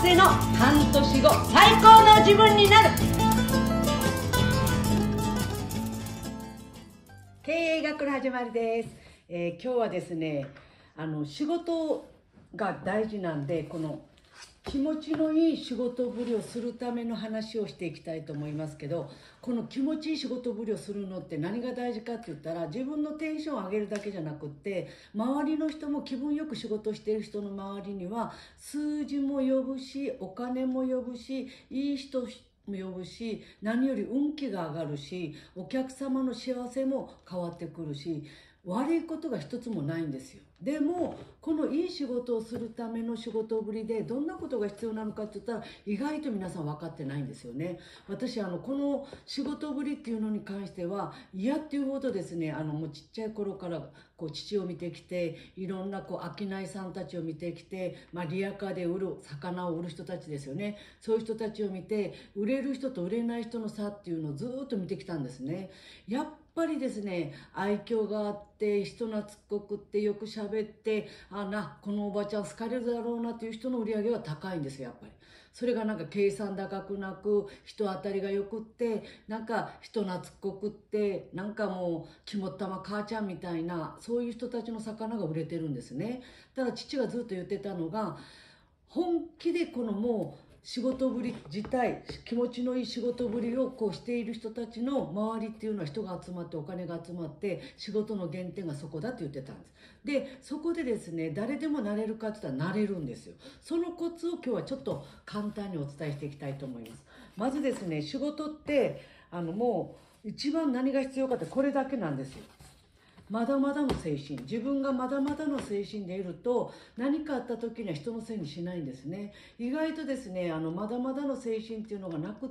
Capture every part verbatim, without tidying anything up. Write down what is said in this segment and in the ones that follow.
せの半年後最高の自分になる。経営学の始まりです。えー、今日はですね、あの仕事が大事なんで、この気持ちのいい仕事ぶりをするための話をしていきたいと思いますけど、この気持ちいい仕事ぶりをするのって何が大事かって言ったら、自分のテンションを上げるだけじゃなくって、周りの人も気分よく仕事している人の周りには数字も呼ぶし、お金も呼ぶし、いい人も呼ぶし、何より運気が上がるし、お客様の幸せも変わってくるし、悪いことが一つもないんですよ。でもこのいい仕事をするための仕事ぶりでどんなことが必要なのかって言ったら、意外と皆さん分かってないんですよね。私あのこの仕事ぶりっていうのに関しては嫌っていうほどですね、あのもうちっちゃい頃からこう父を見てきて、いろんなこう商いさんたちを見てきて、まあ、リヤカーで売る魚を売る人たちですよね。そういう人たちを見て、売れる人と売れない人の差っていうのをずっと見てきたんですね。やっやっぱりですね、愛嬌があって人懐っこくってよく喋って、あなこのおばちゃん好かれるだろうなっていう人の売り上げは高いんですよ。やっぱりそれがなんか計算高くなく、人当たりがよくって、なんか人懐っこくって、なんかもう肝っ玉母ちゃんみたいな、そういう人たちの魚が売れてるんですね。ただ父がずっと言ってたのが、本気でこのもう仕事ぶり自体、気持ちのいい仕事ぶりをこうしている人たちの周りっていうのは、人が集まってお金が集まって仕事の原点がそこだって言ってたんです。でそこでですね、誰でもなれるかって言ったらなれるんですよ。そのコツを今日はちょっと簡単にお伝えしていきたいと思います。まずですね、仕事ってあのもう一番何が必要かってこれだけなんですよ。まだまだの精神、自分がまだまだの精神でいると、何かあった時には人のせいにしないんですね。意外とですね、あのまだまだの精神っていうのがなくって、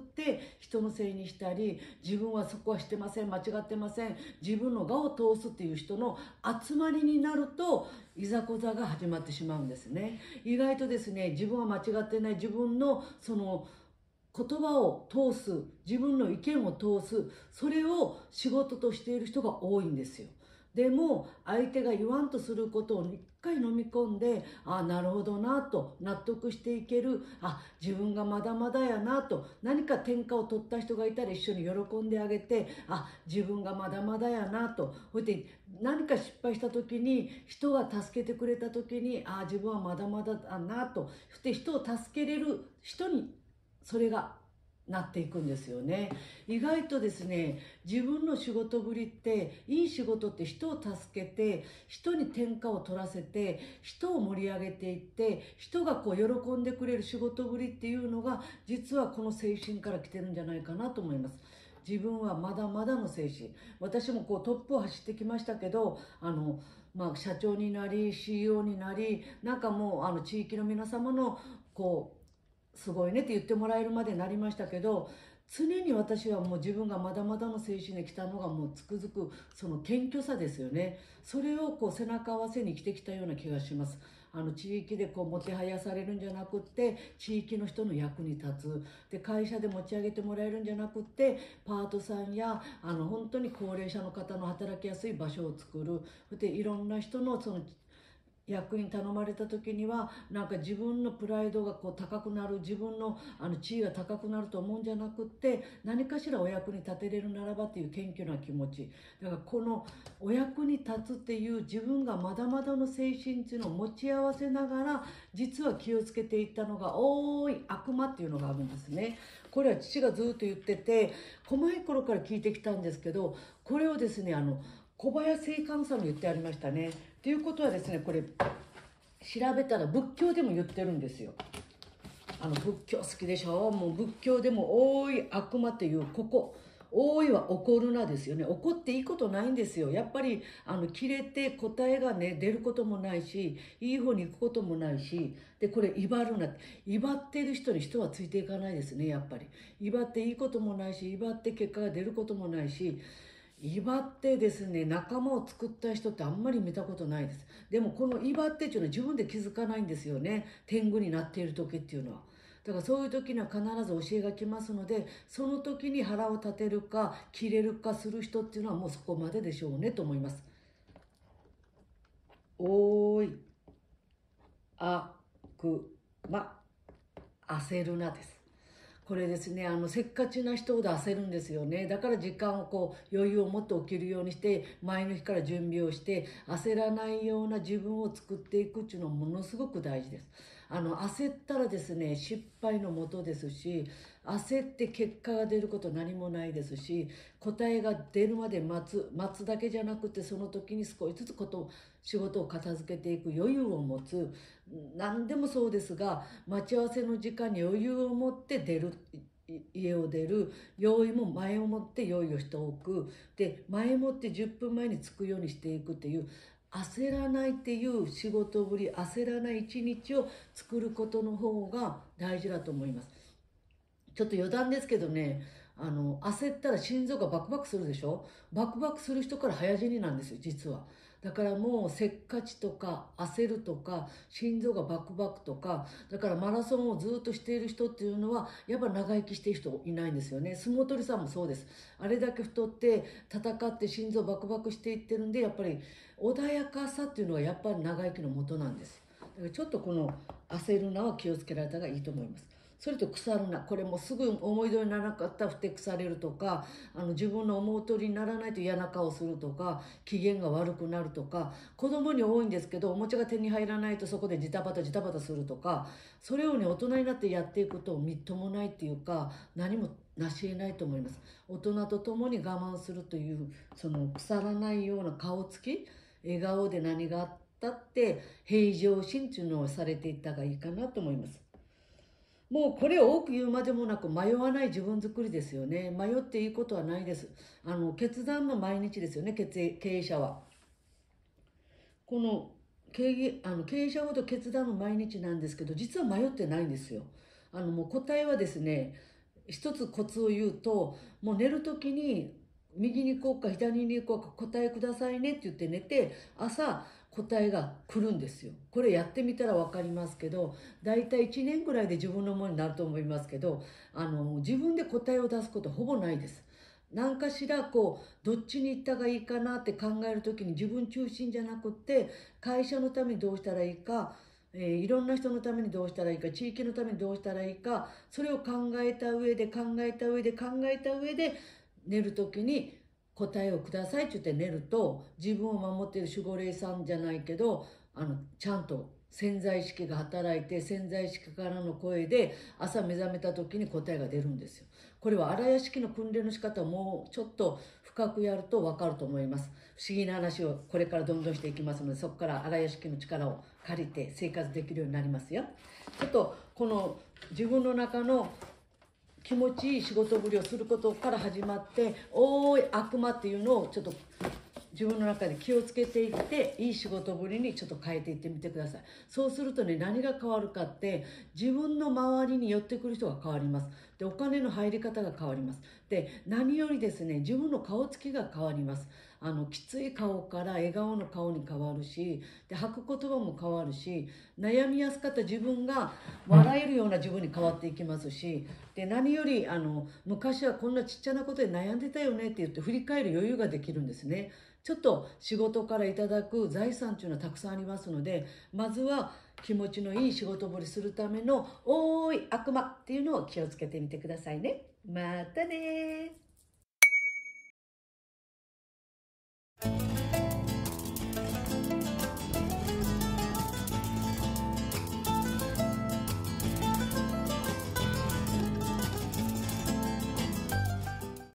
人のせいにしたり、自分はそこはしてません、間違ってません、自分の我を通すっていう人の集まりになると、いざこざが始まってしまうんですね。意外とですね、自分は間違ってない、自分のその言葉を通す、自分の意見を通す、それを仕事としている人が多いんですよ。でも相手が言わんとすることを一回飲み込んで、ああなるほどなと納得していける、あ自分がまだまだやなと、何か天下を取った人がいたら一緒に喜んであげて、あ自分がまだまだやなと、ほいで何か失敗した時に人が助けてくれた時に、あ自分はまだまだだなと、そして人を助けれる人にそれがなっていくんですよね。意外とですね、自分の仕事ぶりって、いい仕事って人を助けて、人に天下を取らせて、人を盛り上げていって、人がこう喜んでくれる仕事ぶりっていうのが、実はこの精神から来てるんじゃないかなと思います。自分はまだまだの精神、私もこうトップを走ってきましたけど、あのまあ、社長になり シーイーオー になり、なんかもうあの地域の皆様のこうすごいねって言ってもらえるまでになりましたけど、常に私はもう自分がまだまだの精神で来たのがもうつくづくその謙虚さですよね。それをこう背中合わせに生きてきたような気がします。あの地域でこうもてはやされるんじゃなくって、地域の人の役に立つ。で会社で持ち上げてもらえるんじゃなくって、パートさんやあの本当に高齢者の方の働きやすい場所を作る。でいろんな人のその役に頼まれた時には、なんか自分のプライドがこう高くなる、自分のあの地位が高くなると思うんじゃなくって、何かしらお役に立てれるならばという謙虚な気持ち。だからこのお役に立つっていう自分がまだまだの精神っていうのを持ち合わせながら、実は気をつけていったのが多い悪魔っていうのがあるんですね。これは父がずっと言ってて、細い頃から聞いてきたんですけど、これをですね、あの小林正観さんも言ってありましたね。ということはですね、これ調べたら仏教でも言ってるんですよ。あの仏教好きでしょ。もう仏教でも多い悪魔っていう、ここ多いは怒るなですよね。怒っていいことないんですよ。やっぱりあの切れて答えがね出ることもないし、いい方に行くこともないし、でこれ威張るな、威張ってる人に人はついていかないですね。やっぱり威張っていいこともないし、威張って結果が出ることもないし、威張ってですね、仲間を作った人ってあんまり見たことないです。でもこの威張ってっていうのは自分で気づかないんですよね。天狗になっている時っていうのは。だからそういう時には必ず教えが来ますので、その時に腹を立てるか切れるかする人っていうのはもうそこまででしょうねと思います。おーい、あくま。 焦るなです。これですね、あのせっかちな人ほど焦るんですよね。だから時間をこう余裕を持って起きるようにして、前の日から準備をして焦らないような自分を作っていくっていうのはものすごく大事です。あの焦ったらですね、失敗のもとですし、焦って結果が出ること何もないですし、答えが出るまで待つ待つだけじゃなくて、その時に少しずつこと仕事を片付けていく余裕を持つ。何でもそうですが、待ち合わせの時間に余裕を持って出る、家を出る、用意も前をもって用意をしておく、で前もってじゅっぷんまえに着くようにしていくっていう、焦らないっていう仕事ぶり、焦らない一日を作ることの方が大事だと思います。ちょっと余談ですけどね、あの焦ったら心臓がバクバクするでしょ。バクバクする人から早死になんですよ、実は。だからもうせっかちとか焦るとか心臓がバクバクとか、だからマラソンをずっとしている人っていうのはやっぱ長生きしている人いないんですよね。相撲取りさんもそうです。あれだけ太って戦って心臓バクバクしていってるんで、やっぱり穏やかさっていうのはやっぱり長生きのもとなんですよ。だからちょっとこの焦るなは気をつけられた方がいいと思います。それと腐るな、これもすぐ思い通りにならなかったらふてくされるとか、あの自分の思う通りにならないと嫌な顔するとか、機嫌が悪くなるとか、子供に多いんですけど、おもちゃが手に入らないとそこでジタバタジタバタするとか、それをね大人になってやっていくとみっともないっていうか、何もなし得ないと思います。大人と共に我慢するという、その腐らないような顔つき、笑顔で何があったって平常心っていうのをされていった方がいいかなと思います。もうこれを多く言うまでもなく、迷わない自分作りですよね。迷っていいことはないです。あの決断の毎日ですよね、経営者は。この経営あの経営者ほど決断の毎日なんですけど、実は迷ってないんですよ。あのもう答えはですね、一つコツを言うと、もう寝る時に右に行こうか左に行こうか答えくださいねって言って寝て、朝答えが来るんですよ。これやってみたら分かりますけど、大体いちねんぐらいで自分のものになると思いますけど、あの自分で答えを出すことほぼないです。何かしらこうどっちに行ったがいいかなって考える時に、自分中心じゃなくって会社のためにどうしたらいいか、えー、いろんな人のためにどうしたらいいか、地域のためにどうしたらいいか、それを考えた上で考えた上で考えた上で寝る時に答えをくださいって言って寝ると、自分を守っている守護霊さんじゃないけど、あのちゃんと潜在意識が働いて、潜在意識からの声で朝目覚めた時に答えが出るんですよ。これは荒屋敷の訓練の仕方をもうちょっと深くやると分かると思います。不思議な話をこれからどんどんしていきますので、そこから荒屋敷の力を借りて生活できるようになりますよ。ちょっとこの自分の中の気持ちいい仕事ぶりをすることから始まって、おーい悪魔っていうのをちょっと自分の中で気をつけていって、いい仕事ぶりにちょっと変えていってみてください。そうするとね、何が変わるかって、自分の周りに寄ってくる人が変わります。で、お金の入り方が変わります。で、何よりですね、自分の顔つきが変わります。あのきつい顔から笑顔の顔に変わるし、で吐く言葉も変わるし、悩みやすかった自分が笑えるような自分に変わっていきますし、で何よりあの昔はこんなちっちゃなことで悩んでたよねって言って振り返る余裕ができるんですね。ちょっと仕事からいただく財産というのはたくさんありますので、まずは気持ちのいい仕事ぶりするための「おーい悪魔」っていうのを気をつけてみてくださいね。またね。